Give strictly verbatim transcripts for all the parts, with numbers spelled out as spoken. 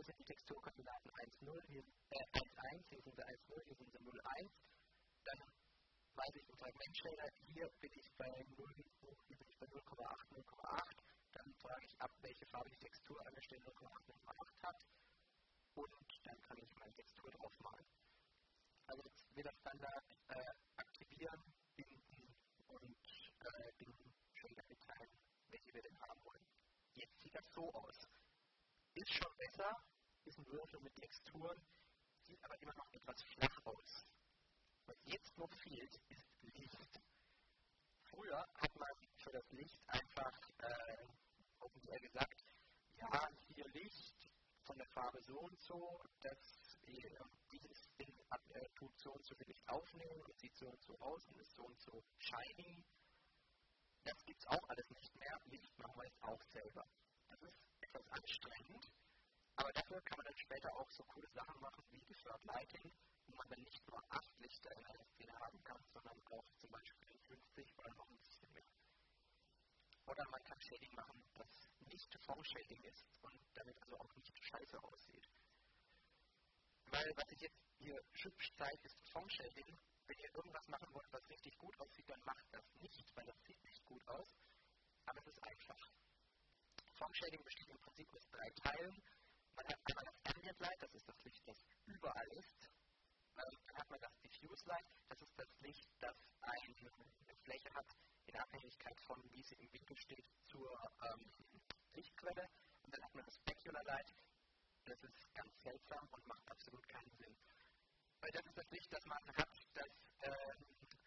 sind die Texturkoordinaten eins null, hier äh, eins eins, hier sind sie eins null, hier sind sie null eins. Dann weiß ich im Fragmentshader, hier bin ich bei null, hier bin ich bei null Komma acht, null Komma acht. Dann frage ich ab, welche Farbe die Textur an der Stelle null Komma acht, null Komma acht hat. Und dann kann ich meine Textur drauf malen. Also jetzt wird das Standard äh, aktivieren, binden und äh, dem Shader mitteilen, welche wir denn haben wollen. Jetzt sieht das so aus. Ist schon besser, ist ein Würfel mit Texturen, sieht aber immer noch etwas flach aus. Was jetzt noch fehlt, ist Licht. Früher hat man für das Licht einfach äh, OpenGL gesagt, ja, hier Licht von der Farbe so und so, das äh, dieses Ding ab, äh, tut so und so viel Licht aufnehmen und sieht so und so aus und ist so und so shiny. Das gibt es auch alles nicht mehr. Licht machen wir jetzt auch selber. Das ist etwas anstrengend, aber dafür kann man dann später auch so coole Sachen machen wie Deferred Lighting, wo man dann nicht nur acht Lichter in einer Szene haben kann, sondern auch zum Beispiel fünfzig oder noch ein bisschen mehr. Oder man kann Shading machen, das nicht Font-Shading ist und damit also auch nicht scheiße aussieht. Weil was ich jetzt hier hübsch zeige, ist Font-Shading. Wenn ihr irgendwas machen wollt, was richtig gut aussieht, dann macht das nicht, weil das sieht nicht gut aus. Aber es ist einfach. Font-Shading besteht im Prinzip aus drei Teilen. Man hat einmal das Ambient Light, das ist das Licht, das überall ist. Ähm, dann hat man das Diffuse Light, das ist das Licht, das eine Fläche hat, in Abhängigkeit von, wie sie im Winkel steht, zur ähm, Lichtquelle. Und dann hat man das Specular Light, das ist ganz seltsam und macht absolut keinen Sinn. Weil das ist das Licht, das man hat, das ähm,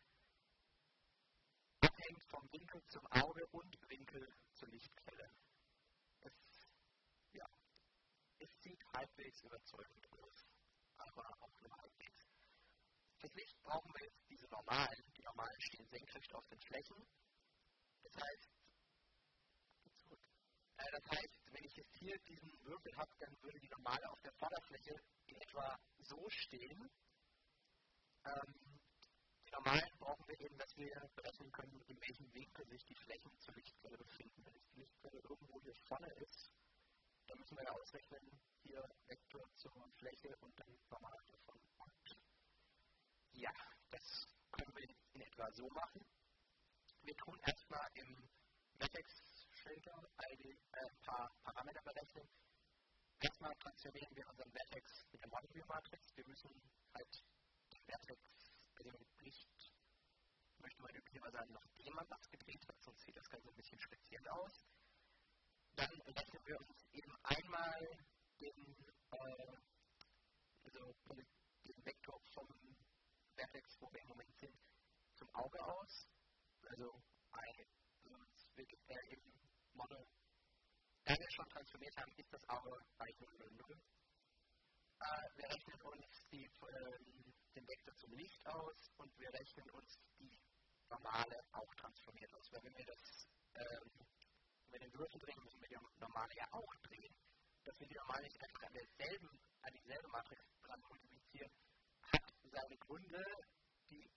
abhängt vom Winkel zum Auge und Winkel zur Lichtquelle. Es, ja, es sieht halbwegs überzeugend aus, aber auch nur halbwegs. Fürs Licht brauchen wir jetzt diese normalen. Die normalen stehen senkrecht auf den Flächen. Das heißt, zurück. Äh, das heißt, wenn ich jetzt hier diesen Würfel habe, dann würde die normale auf der Vorderfläche in etwa so stehen. Ähm, die normalen brauchen wir eben, dass wir berechnen können, in welchem Winkel sich die Flächen zur Lichtquelle befinden. Wenn jetzt die Lichtquelle irgendwo hier vorne ist, dann müssen wir ja ausrechnen, hier Vektor zur Fläche und dann normal davon. Und ja, das können wir in etwa so machen. Wir tun erstmal im Vertex-Filter ein äh, paar Parameter berechnen. Erstmal transferieren wir unseren Vertex mit der Model View Matrix. Wir müssen halt den Vertex bei dem Licht, möchte man üblicherweise sagen, nachdem man was gedreht hat, sonst sieht das Ganze ein bisschen speziell aus. Dann rechnen wir uns eben einmal den, äh, also den Vektor vom Vertex, wo wir im Moment sind, zum Auge aus. Also, ein, also es wird äh, im Model, da wir schon transformiert haben, ist das Auge bei null null null. Äh, wir rechnen uns die, äh, den Vektor zum Licht aus und wir rechnen uns die normale auch transformiert aus. Weil wenn wir das, ähm, wenn wir den Würfel drehen, müssen wir die normale ja auch drehen. Dass wir die normale nicht einfach an derselben, an dieselbe Matrix dran multiplizieren, hat seine Gründe, die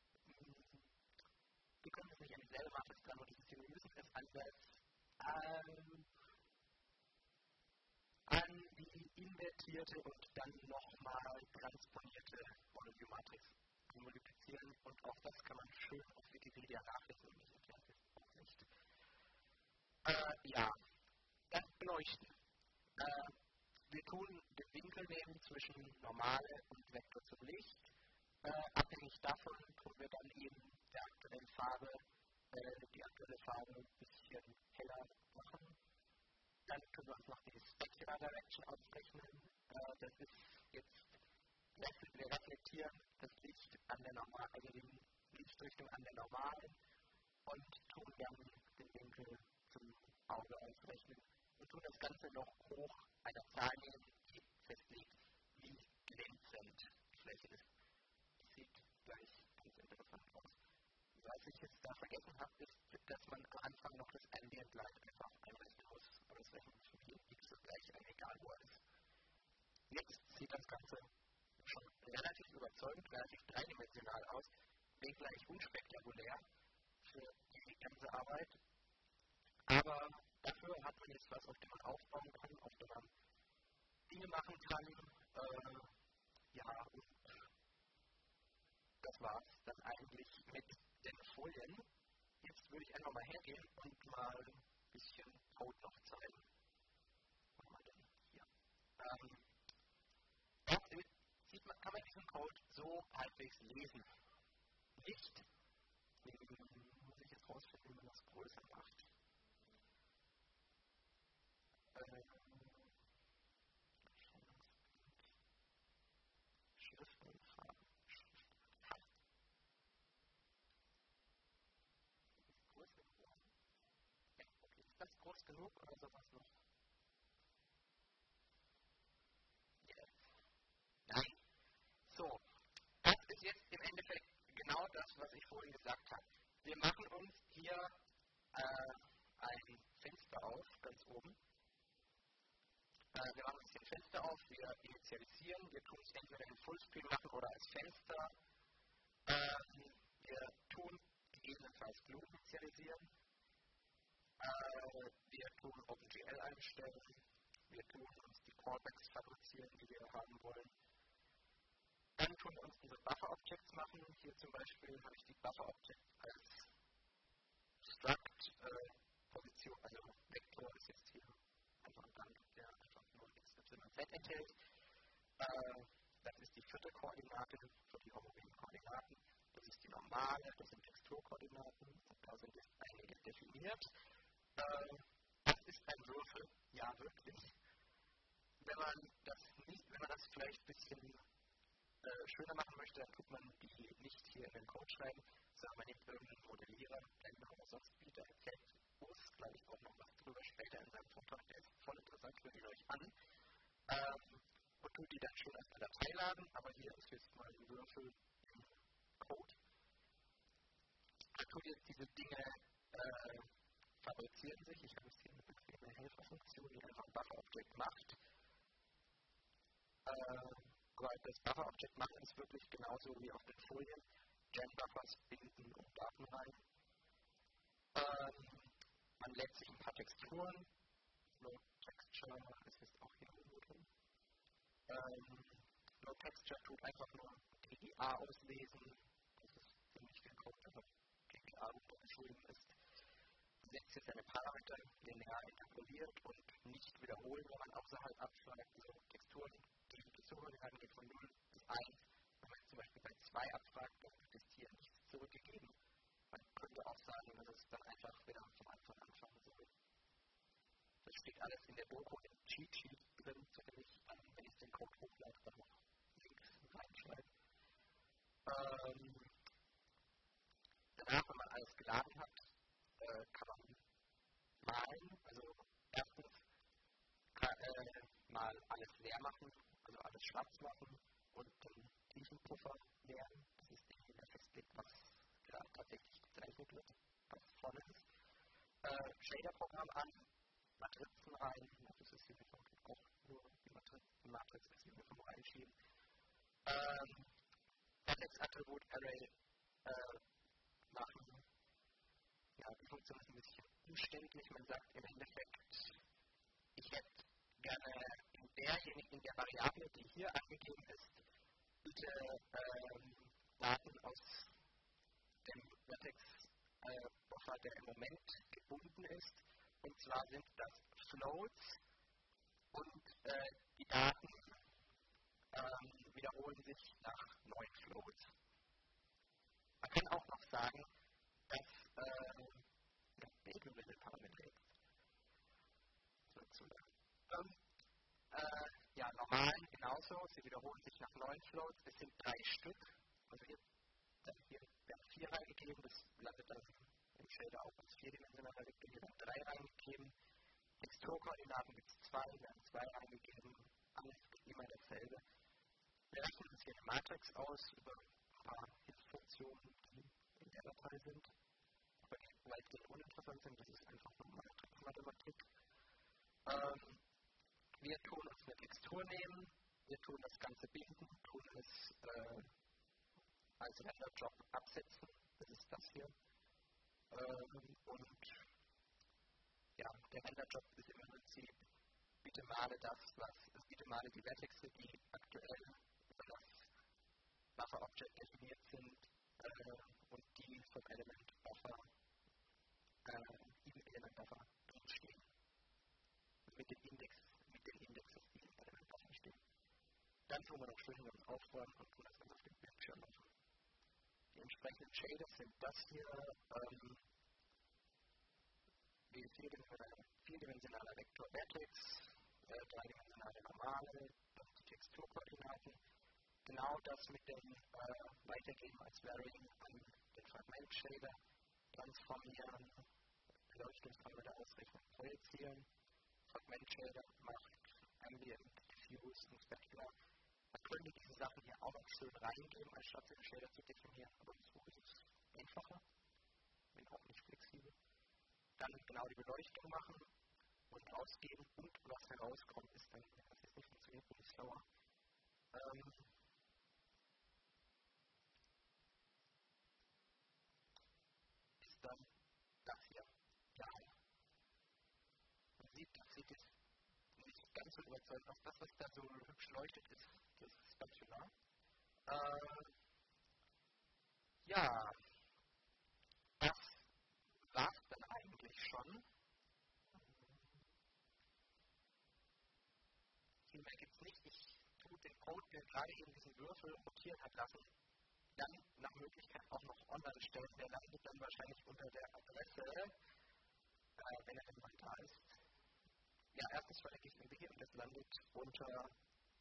wir können es nicht an dieselbe Matrix dran multiplizieren, wir müssen es an, das, ähm, an die invertierte und dann nochmal transponierte Model-View-Matrix multiplizieren und auch das kann man schön auf Wikipedia nachlesen und ich erkläre es auch nicht. Äh, ja, dann beleuchten. Äh, wir tun den Winkel nehmen zwischen normale und Vektor zum Licht. Äh, abhängig davon tun wir dann eben der aktuellen Farbe, äh, die aktuelle Farbe ein bisschen heller machen. Dann können wir uns noch die Specular Direction ausrechnen. Äh, das ist jetzt, wir reflektieren das Licht an der normalen, also die Lichtrichtung an der normalen und tun dann den Winkel zum Auge ausrechnen. Und tun das Ganze noch hoch einer Zahl nehmen, die festlegt, wie glänzend die Fläche ist. Das sieht gleich ganz interessant aus. Was ich jetzt da vergessen habe, ist, dass man am Anfang noch das Ambient Light einfach einrechnen muss. Aber das rechnen wir hier x ist gleich ein, egal wo er ist. Jetzt sieht das Ganze schon relativ überzeugend, relativ dreidimensional aus, wenngleich unspektakulär für die ganze Arbeit. Aber dafür hat man jetzt was, auf dem man aufbauen kann, auf dem man Dinge machen kann. Äh, ja, und das war's dann eigentlich mit den Folien. Jetzt würde ich einfach mal hergehen und mal ein bisschen Code noch zeigen. Was haben wir denn hier? Ähm, dort sieht man, kann man diesen Code so halbwegs lesen. Nicht, muss ich jetzt rausfinden, wie man das größer macht. Äh, Schrift und Farben. Größer geworden. Ja, okay. Ist das groß genug oder sowas noch? Yes. Nein. So, das ist jetzt im Endeffekt genau das, was ich vorhin gesagt habe. Wir machen uns hier äh, ein Fenster auf, ganz oben. Äh, wir machen uns hier ein Fenster auf, wir initialisieren, wir tun es entweder in Fullscreen machen oder als Fenster. Ähm, wir tun gegebenenfalls Glue initialisieren. Äh, wir tun OpenGL einstellen. Wir tun uns die Callbacks fabrizieren, die wir haben wollen. Dann tun wir uns unsere Buffer-Objects machen. Hier zum Beispiel habe ich die Buffer-Objects als Struct, äh, Position, also Vektor ist jetzt hier einfach ein Gang, der einfach nur x, y, z enthält. Äh, das ist die vierte Koordinate für die homogenen Koordinaten. Das ist die normale, das sind Texturkoordinaten und da sind jetzt einige definiert. Äh, das ist ein Würfel, ja wirklich. Wenn man das nicht, wenn man das vielleicht ein bisschen äh, schöner machen möchte, dann tut man die nicht hier in den Code schreiben, sondern man nimmt irgendeinen Modellierer, Blender oder sonst wie, der erklärt uns, glaube ich, auch noch was drüber später in seinem Vortrag, der ist voll interessant, hört ihn euch an. Ähm, und tut die dann schön als eine Datei laden, aber hier ist jetzt mal ein Würfel im Code. Da tut jetzt diese Dinge äh, fabrizieren sich. Ich habe jetzt hier eine bequeme Helferfunktion, die einfach ein Buffer-Object macht. Äh, weil das Buffer-Object machen ist wirklich genauso wie auf den Folien. Gen-Buffers binden und Daten rein. Ähm, man lädt sich ein paar Texturen. Load Texture, das ist auch hier irgendwo drin. Ähm, Load Texture tut einfach nur G G A auslesen. Das ist ziemlich viel Code, aber G G A untergeschrieben ist. Setzt jetzt seine Parameter linear interpoliert und nicht wiederholen, wenn man außerhalb abfragt. Also Texturen, die Texturkoordinaten gehen von null bis eins. Wenn man zum Beispiel bei zwei abfragt, dann wird es hier nichts zurückgegeben. Man könnte auch sagen, dass es dann einfach wieder vom Anfang anfangen soll. Das steht alles in der Doku im Cheat Sheet drin, so kann ich dann, wenn ich den Code hochlade, dann noch Links reinschreiben. Ähm, danach, wenn man alles geladen hat, äh, kann man malen. Also erstens kann, äh, mal alles leer machen, also alles schwarz machen und den Tiefenpuffer leeren. Das ist irgendwie der festlegt, was gerade tatsächlich gezeichnet wird, was vorne ist. Äh, Shader-Programm an, Matrizen rein, das ist Uniform, auch nur die Matrizen, Matrix als Uniform reinschieben. Ähm, Vertex-Attribut Array äh, machen. Ja, die Funktion ist ein bisschen umständlich. Man sagt im Endeffekt, ich hätte gerne in derjenigen, in der Variable, die hier angegeben ist, bitte ähm, Daten aus dem Vertex-Buffer, äh, der im Moment gebunden ist. Und zwar sind das Floats und äh, die Daten ähm, wiederholen sich nach neuen Floats. Man kann auch noch sagen, dass äh, ja, Bildungsmittelparameter jetzt sozusagen. Ähm, äh, ja, normal genauso, sie wiederholen sich nach neuen Floats. Es sind drei Stück. Also hier, hier werden vier reingegeben, das landet dann im Shader auch als vierdimensionaler Vektor. Hier werden drei reingegeben. Texturkoordinaten gibt es zwei, werden zwei reingegeben. Alles immer dasselbe. Wir rechnen uns hier eine Matrix aus über ein paar Hilfsfunktionen, die in der Datei sind, aber die weitgehend uninteressant sind. Das ist einfach nur Matrix-Mathematik. Ähm, wir tun uns eine Textur nehmen, wir tun das Ganze binden, tun es äh, als Render-Job absetzen. Das ist das hier. Ähm, und ja, der Render-Job ist im Prinzip bitte male das, was, also bitte male die Vertexe, die aktuell über das Buffer-Object definiert sind äh, und die vom Element Buffer, äh, im Element Buffer drinstehen. Mit dem Index, mit dem Indexes, die im Element Buffer stehen. Dann tun wir noch schön und aufräumen und tun das dann auf dem Bildschirm machen. Die entsprechenden Shaders sind das hier, ähm, die vierdimensionaler Vektor Vertex, äh, dreidimensionale Normale, dann die Texturkoordinaten. Genau das mit dem äh, Weitergeben als Varying an den Fragment Shader, transformieren, Beleuchtungsparameter ausrechnen, projizieren. Fragment Shader macht Ambient, Diffuse und Specular. Man könnte diese Sachen hier auch noch schön reingeben, anstatt den Shader zu definieren, aber so ist es einfacher, wenn auch nicht flexibel. Dann genau die Beleuchtung machen und ausgeben und was herauskommt, ist dann, wenn das jetzt nicht funktioniert, bin ich sauer. Ähm, ist dann das hier. Ja, man sieht, das sieht jetzt nicht ganz so überzeugend aus. Das, was da so hübsch leuchtet, ist das Spatula. Äh, ja, das war es dann eigentlich schon. Viel mehr gibt es nicht. Ich tue den Code, der gerade eben diesen Würfel rotieren hat lassen, dann nach Möglichkeit auch noch online stellen. Der landet dann wahrscheinlich unter der Adresse, äh, wenn er denn mal da ist. Ja, erstens verlinke ich den Wiki und das landet unter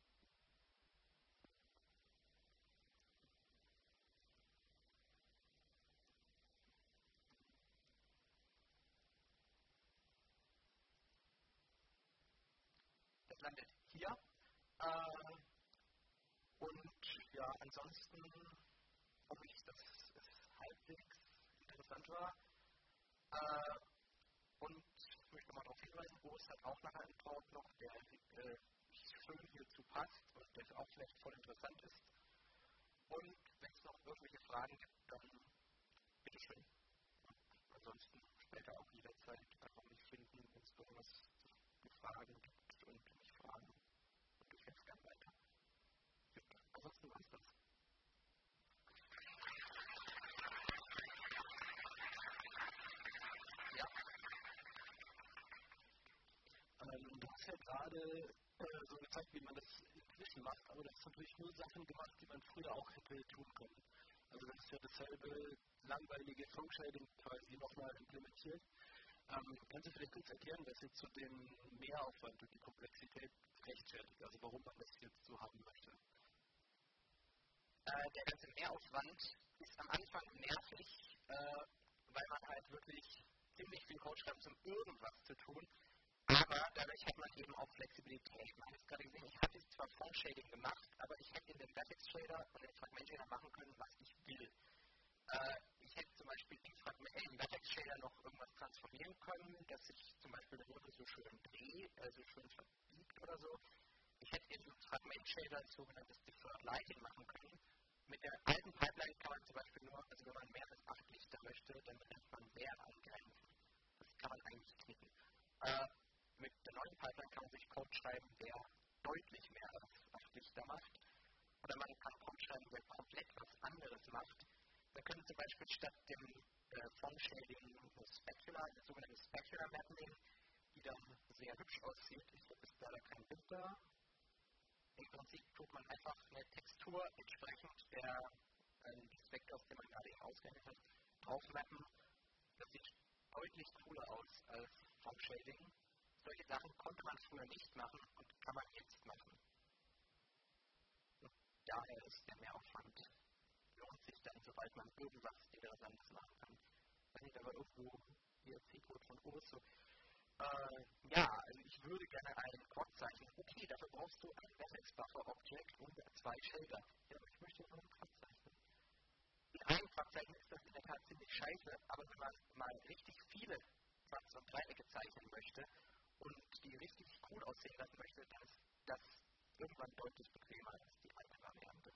das landet hier. Äh, und ja, ansonsten hoffe ich, dass es halbwegs interessant war. Äh, und ich möchte nochmal darauf hinweisen, Boris hat auch nachher einen Talk noch, der äh, schön hierzu passt und der auch vielleicht voll interessant ist. Und wenn es noch irgendwelche Fragen gibt, dann bitteschön. Ansonsten später auch jederzeit einfach mich finden, wenn es irgendwas zu fragen gibt und mich fragen. Und ich helfe gerne weiter. Ja, ansonsten war es das. Ja. Ähm, du hast ja gerade äh, so gezeigt, wie man das inzwischen macht, aber das ist natürlich nur Sachen gemacht, die man früher auch hätte tun können. Also das ist ja dasselbe langweilige Flow-Shading quasi nochmal implementiert. Ähm, kannst du vielleicht kurz erklären, was jetzt zu dem Mehraufwand und die Komplexität rechtfertigt, also warum man das jetzt so haben möchte? Äh, der ganze Mehraufwand ist am Anfang nervig, äh, weil man halt wirklich ziemlich viel Code schreibt, um irgendwas zu tun. Aber dadurch hat man eben auch Flexibilität. Man hat gerade gesehen, ich hatte zwar Font-Shading gemacht, aber ich hätte in den Vertex-Shader und den Fragment-Shader machen können, was ich will. Äh, ich hätte zum Beispiel im, Fragment, äh, im Vertex-Shader noch irgendwas transformieren können, dass ich zum Beispiel den Würfel so schön drehe, äh, so schön verbiegt oder so. Ich hätte im Fragment-Shader ein sogenanntes Deferred Lighting machen können. Mit der alten Pipeline kann man zum Beispiel nur, also wenn man mehr als acht Lichter möchte, dann benennt man mehr eingrenzen. Das kann man eigentlich knicken. Äh, mit der neuen Pipeline kann man sich Code schreiben, der deutlich mehr als acht Lichter macht. Oder man kann Code schreiben, der komplett was anderes macht. Man könnte zum Beispiel statt dem äh, Font-Shading Specular, eine sogenannte Specular Map nehmen, die dann sehr hübsch aussieht. Ich habe jetzt leider kein Bild da. Im Prinzip tut man einfach eine Textur entsprechend der, äh, des Vektors, den man gerade eben ausgerechnet hat, draufmappen. Das sieht deutlich cooler aus als Font-Shading. Solche Sachen konnte man früher nicht machen und kann man jetzt machen. Und daher ist der Mehraufwand, lohnt sich dann, sobald man irgendwas Interessantes machen kann. Wenn ich aber irgendwo I R C-Code von Urso. Äh, ja, also ich würde gerne ein Quad zeichnen. Okay, dafür brauchst du ein Vertex-Buffer-Object und zwei Shader. Ja, aber ich möchte nur ein Quad zeichnen. In einem Quad zeichnen ist das in der Tat ziemlich scheiße, aber wenn man mal richtig viele Quads und Dreiecke zeichnen möchte und die richtig cool aussehen lassen möchte, dann ist das irgendwann deutlich bequemer als die alte Variante.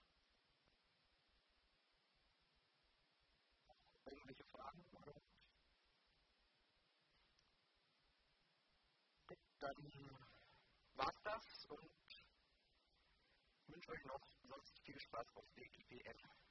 Irgendwelche Fragen? Oder? Dann war's das und wünsche euch noch sonst viel Spaß auf der I B M.